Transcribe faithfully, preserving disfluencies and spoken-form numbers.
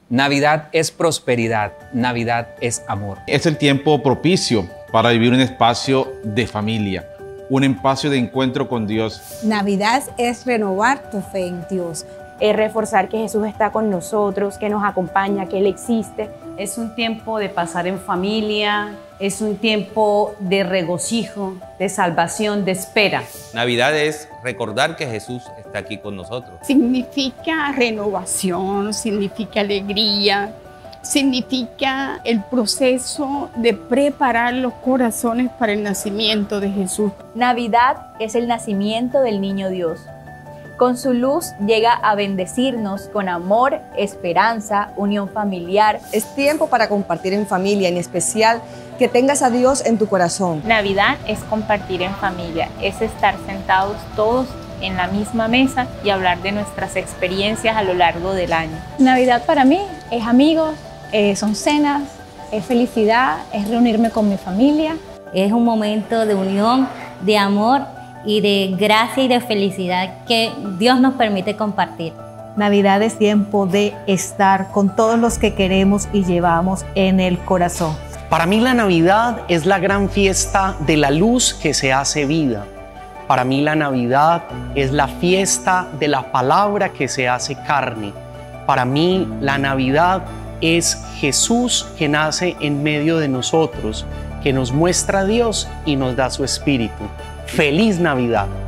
Navidad es prosperidad, Navidad es amor. Es el tiempo propicio para vivir un espacio de familia, un espacio de encuentro con Dios. Navidad es renovar tu fe en Dios. Es reforzar que Jesús está con nosotros, que nos acompaña, que Él existe. Es un tiempo de pasar en familia, es un tiempo de regocijo, de salvación, de espera. Navidad es recordar que Jesús está aquí con nosotros. Significa renovación, significa alegría, significa el proceso de preparar los corazones para el nacimiento de Jesús. Navidad es el nacimiento del niño Dios. Con su luz llega a bendecirnos con amor, esperanza, unión familiar. Es tiempo para compartir en familia, en especial que tengas a Dios en tu corazón. Navidad es compartir en familia, es estar sentados todos en la misma mesa y hablar de nuestras experiencias a lo largo del año. Navidad para mí es amigos, eh, son cenas, es felicidad, es reunirme con mi familia. Es un momento de unión, de amor y de gracia y de felicidad que Dios nos permite compartir. Navidad es tiempo de estar con todos los que queremos y llevamos en el corazón. Para mí la Navidad es la gran fiesta de la luz que se hace vida. Para mí la Navidad es la fiesta de la palabra que se hace carne. Para mí la Navidad es Jesús que nace en medio de nosotros, que nos muestra a Dios y nos da su Espíritu. ¡Feliz Navidad!